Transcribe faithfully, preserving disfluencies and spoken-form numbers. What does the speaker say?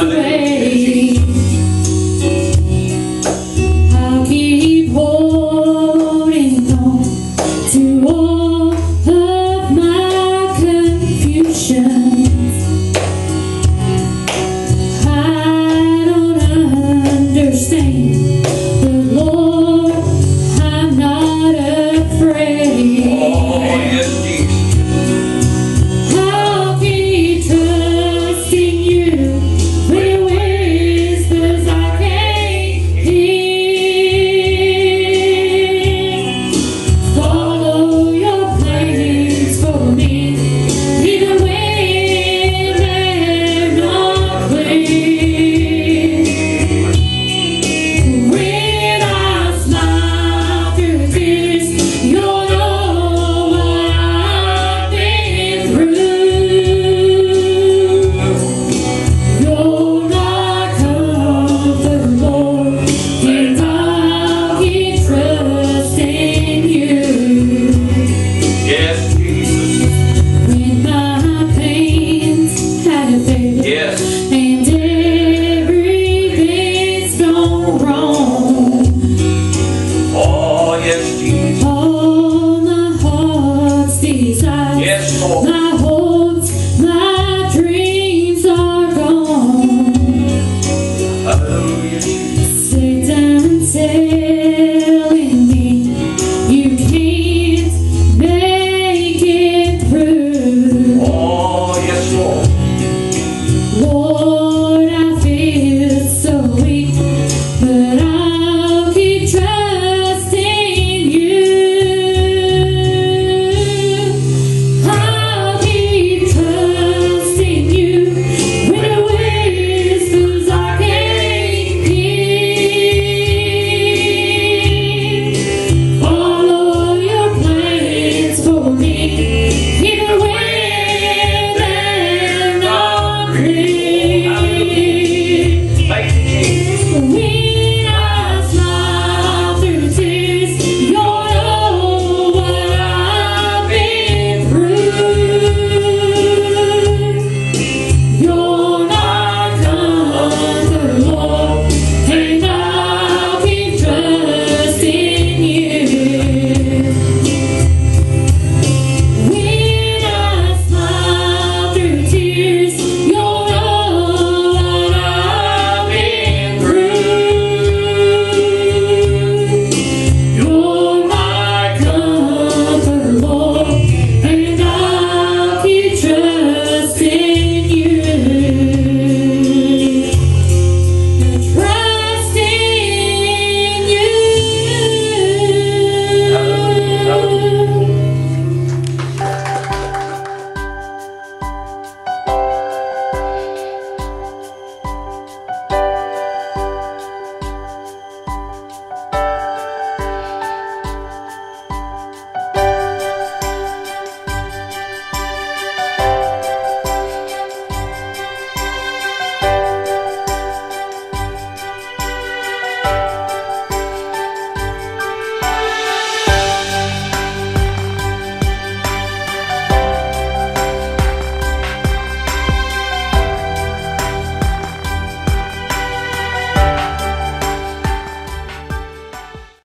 astray. I'll keep holding on to all of my confusion. I don't understand, but Lord, I'm not afraid. Oh, yes, Jesus. I'll keep trusting you when your whispers I can't hear. Follow your plans for me, even when they're not clear. When I smile through tears, you'll know what I've been through. You're my comfort, Lord, and I'll keep trusting you. Yes, Jesus. When my pains had a fade, Yes.